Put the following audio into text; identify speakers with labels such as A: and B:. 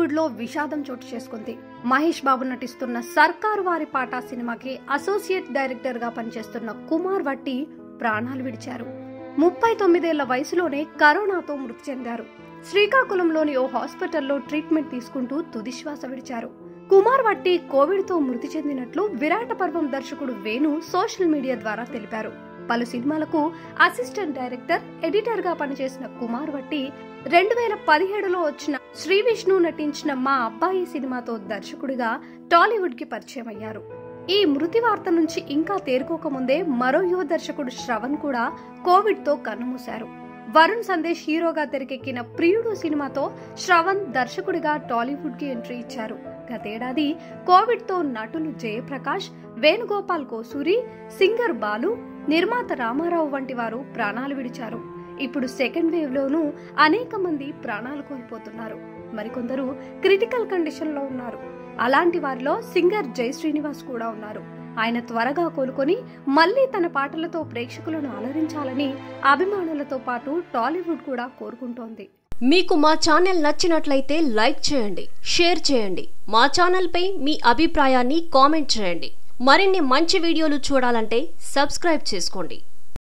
A: టాలీవుడ్ లో విషాదం చోటు చేసుకుంది. మహేష్ బాబు నటిస్తున్న సర్కారు వారి పాట సినిమాకి అసోసియేట్ డైరెక్టర్ గా పనిచేస్తున్న కుమార్ వట్టి ప్రాణాలు విడిచారు. 39 ఏళ్ల వయసులోనే కరోనాతో మృతి చెందారు. శ్రీకాకుళంలోని ఓ హాస్పిటల్లో ట్రీట్మెంట్ తీసుకుంటూ తుదిశ్వాస విడిచారు. కుమార్ వట్టి కోవిడ్ తో మృతి చెందినట్లు విరాట పర్వం దర్శకుడు వేణు సోషల్ మీడియా ద్వారా తెలిపారు. పలు సినిమాలకు అసిస్టెంట్ డైరెక్టర్, ఎడిటర్ గా పనిచేసిన కుమార్ వట్టి 2017లో వచ్చిన శ్రీ విష్ణు నటించిన మా అబ్బాయి సినిమాతో దర్శకుడిగా టాలీవుడ్ కి పరిచయం అయ్యారు. ఈ మృతి వార్త నుంచి ఇంకా తేరుకోకముందే మరో యువ దర్శకుడు శ్రవణ్ కూడా కోవిడ్ తో కన్నుమూశారు. వరుణ్ సందేశ్ హీరోగా తెరకెక్కిన ప్రియుడు సినిమాతో శ్రవణ్ దర్శకుడిగా టాలీవుడ్ కి ఎంట్రీ ఇచ్చారు. గతేడాది కోవిడ్ తో నటులు జయప్రకాష్, వేణుగోపాల్ కోసూరి, సింగర్ బాలు, నిర్మాత రామారావు వంటి వారు ప్రాణాలు విడిచారు. ఇప్పుడు సెకండ్ వేవ్ లోనూ అనేక మంది ప్రాణాలు కోల్పోతున్నారు. మరికొందరు క్రిటికల్ కండిషన్ లో ఉన్నారు. అలాంటి వారిలో సింగర్ జై శ్రీనివాస్ కూడా ఉన్నారు. ఆయన త్వరగా కోలుకొని మళ్లీ తన పాటలతో ప్రేక్షకులను అలరించాలని అభిమానులతో పాటు టాలీవుడ్ కూడా కోరుకుంటోంది.
B: మీకు మా ఛానల్ నచ్చినట్లయితే లైక్ చేయండి, షేర్ చేయండి. మా ఛానల్ పై మీ అభిప్రాయాన్ని కామెంట్ చేయండి. మరిన్ని మంచి వీడియోలు చూడాలంటే సబ్స్క్రైబ్ చేసుకోండి.